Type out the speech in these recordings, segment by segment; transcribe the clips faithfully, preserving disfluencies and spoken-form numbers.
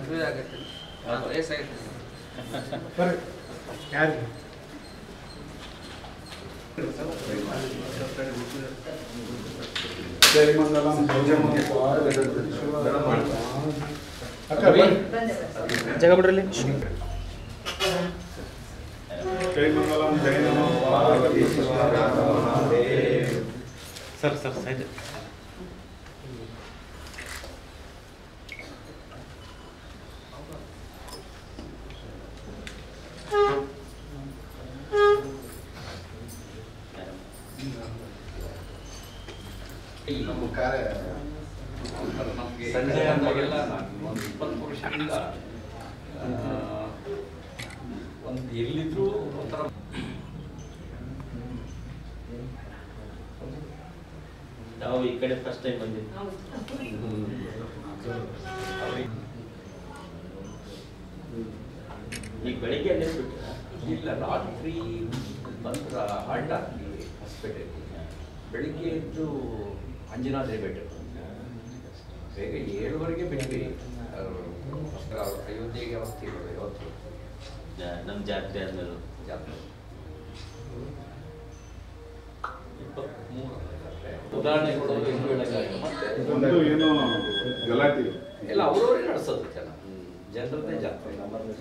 ಮದುವೆ ಆಗುತ್ತೆ ವಯಸ್ಸಾಗುತ್ತೆ ಯಾರು ಜೈ ಮಂಗಲಂ ಜಗ ಬಿಡ್ರಲ್ಲಿ ಜೈ ಮಂಗಲಂ ಜೈ ನಮಃ ಸರ್ ಸರ್ ಸೈಡ್ ನಮ್ಮ ಕಾರ್ಯ ಸಂಜೆ ಅಂದಾಗೆಲ್ಲ ಒಂದು ಇಪ್ಪತ್ತು ವರ್ಷದಿಂದ ಒಂದು ಎಲ್ಲಿದ್ರು ಒಂಥರ ನಾವು ಈ ಕಡೆ ಫಸ್ಟ್ ಟೈಮ್ ಬಂದಿದ್ವಿ ಈಗ ಬೆಳಿಗ್ಗೆ ಬಿಟ್ಟು ಇಲ್ಲ ರಾತ್ರಿ ಬಂದ್ರ ಹಾಲ್ಟ್ ಹಾಕಿ ಹಾಸ್ಪಿಟಲ್ ಬೆಳಿಗ್ಗೆ ಎದ್ದು ಅಂಜನಾದ್ರಿ ಬೆಟ್ಟ ಬೇಗ ಏಳುವರೆಗೆ ಬಿಟ್ವಿ ಅಯೋಧ್ಯೆಗೆ ಅವಸ್ಥೆ ಇರೋದು ಇವತ್ತು ನಮ್ಮ ಜಾತ್ರೆ ಆದ್ಮೇಲೆ ಜಾತ್ರೆ ಇಪ್ಪತ್ತ್ಮೂರು ಉದಾಹರಣೆ ಕೊಡೋದು ಎಂದು ಹೇಳಕ್ಕಾಗಿಲ್ಲ ಮತ್ತೆ ಏನು ಗಲಾಟೆ ಎಲ್ಲ ಅವರವರೇ ನಡೆಸೋದು ಜನ ಜನರದ್ದೇ ಜಾತ್ರೆ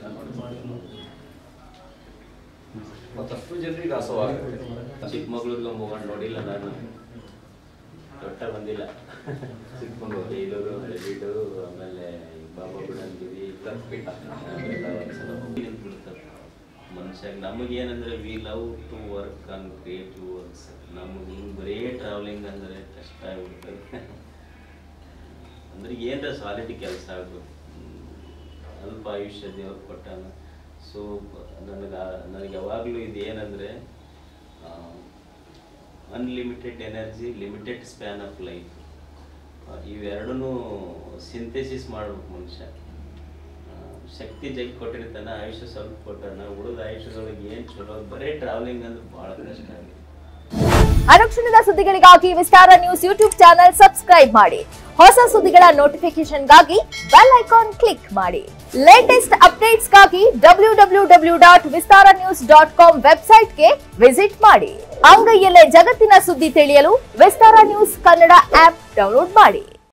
ಮತ್ತಷ್ಟು ಜನರಿಗೆ ಆಸವಾಗುತ್ತೆ ಚಿಕ್ಕಮಗಳೂರಿಗೆ ಹೋಗೋಣ ನೋಡಿಲ್ಲ ನಾನು ದೊಡ್ಡ ಬಂದಿಲ್ಲ ಚಿಕ್ಕಮಗಳೂರು ಬೇಲೂರು ಹಳೆಬೀಡು ಆಮೇಲೆ ಬಾಬಾ ಬಿಡಂಗಿರಿ ಬಿಡ್ತಾರೆ ಮನುಷ್ಯ ನಮಗೇನಂದ್ರೆ we love to work on creative works ನಮಗೆ ಹಿಂಗೆ ಬರೀ ಟ್ರಾವೆಲಿಂಗ್ ಅಂದರೆ ಕಷ್ಟ ಆಗ್ಬಿಡ್ತದೆ ಅಂದ್ರೆ ಏನರ ಸಾಲಿಡ್ ಕೆಲಸ ಆಗಬೇಕು ಅಲ್ಪ ಆಯುಷ್ಯ ದೇವ್ರು ಕೊಟ್ಟಾನ ಸೊ ನನಗೆ ನನಗೆ ಯಾವಾಗಲೂ ಇದು ಏನಂದರೆ unlimited energy limited span of life ಇವೆರಡೂ ಸಿಂಥೆಸಿಸ್ ಮಾಡ್ಬೇಕು ಮನುಷ್ಯ ಶಕ್ತಿ ಜಗ್ ಕೊಟ್ಟಿರ್ತಾನೆ ಆಯುಷ್ಯ ಸ್ವಲ್ಪ ಕೊಟ್ಟಾನ ಉಳಿದ ಆಯುಷ್ಯದೊಳಗೆ ಏನು ಚಲೋ ಬರೀ ಟ್ರಾವೆಲಿಂಗ್ ಅಂದ್ರೆ ಭಾಳ ಕಷ್ಟ ಆಗಿದೆ ಅನುಕ್ಷಣದ ಸುದ್ದಿಗಳಿಗಾಗಿ Vistara news YouTube channel subscribe ಮಾಡಿ ಹೊಸ ಸುದ್ದಿಗಳ ನೋಟಿಫಿಕೇಶನ್ಗಾಗಿ ಬೆಲ್ ಐಕಾನ್ ಕ್ಲಿಕ್ ಮಾಡಿ ಲೇಟೆಸ್ಟ್ ಅಪ್ಡೇಟ್ಸ್ಗಾಗಿ W W W dot Vistara news dot com ವೆಬ್ಸೈಟ್ಗೆ ವಿಸಿಟ್ ಮಾಡಿ ಅಂಗೈಯಲ್ಲೇ ಜಗತ್ತಿನ ಸುದ್ದಿ ತಿಳಿಯಲು Vistara news Kannada app download ಮಾಡಿ.